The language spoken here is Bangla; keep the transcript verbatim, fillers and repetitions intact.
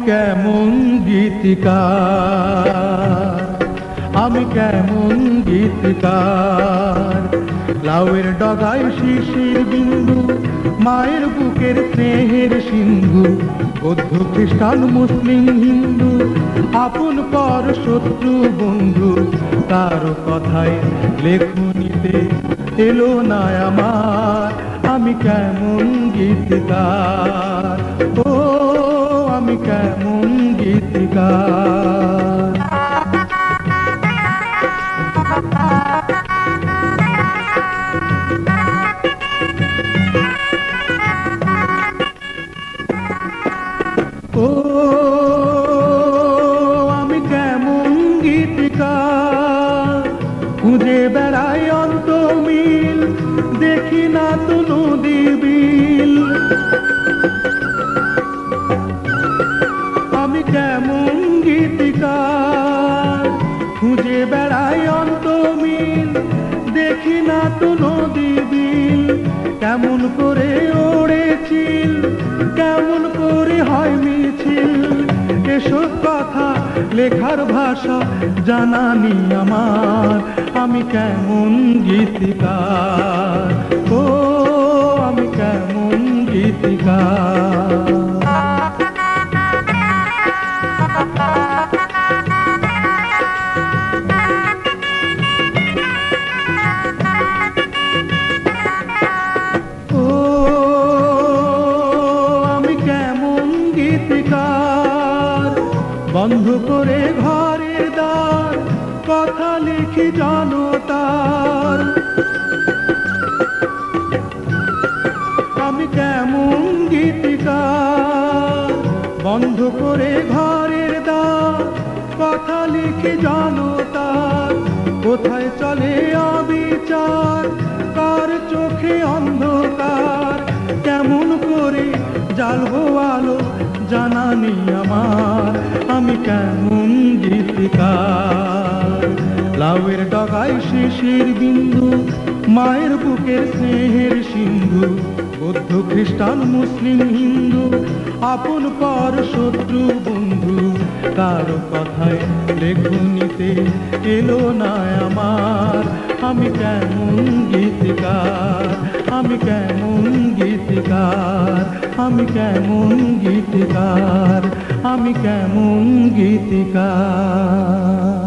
কেমন গীতিকার, আমি কেমন গীতিকার। লাউয়ের ডগায় শিশির বিন্দু, মায়ের বুকের স্নেহের সিন্ধু, বৌদ্ধ খ্রিস্টান মুসলিম হিন্দু, আপন পর শত্রু বন্ধু, কারো কথায় লেখনীতে এলো না আমার। আমি কেমন গীতিকার, ও আমি কেমন গীতিকার। ও আমি কেমন গীতিকার, খুঁজে বেড়াই অন্ত মিল, দেখি না তো নদী বিল। আমি কেমন গীতিকার, খুঁজে বেড়াই অন্ত মিল, দেখি না তো নদী বিল। কেমন করে ওড়েছিল, কেমন করে হয় মিছিল, এসব কথা লেখার ভাষা জানানি আমার। আমি কেমন গীতিকার, ও আমি কেমন গীতিকার। বন্ধ করে ঘরের দ্বার, কথা লিখি জনতার। আমি কেমন গীতিকার, বন্ধ করে ঘরের দ্বার, কথা লিখি জনতার। কোথায় চলে অবিচার, কার চোখে অন্ধকার, কেমন করে জ্বালবো আলো জানানি আমার। আমি কেমন গীতিকার, লাউয়ের ডগায় শিশির বিন্দু, মায়ের বুকের স্নেহের সিন্ধু, বৌদ্ধ খ্রিস্টান মুসলিম হিন্দু, আপন পর শত্রু বন্ধু, কারো কথায় লেখনীতে এলো না আমার। আমি কেমন গীতিকার, আমি কেমন গীতিকার, আমি কেমন গীতিকার, আমি কেমন গীতিকার।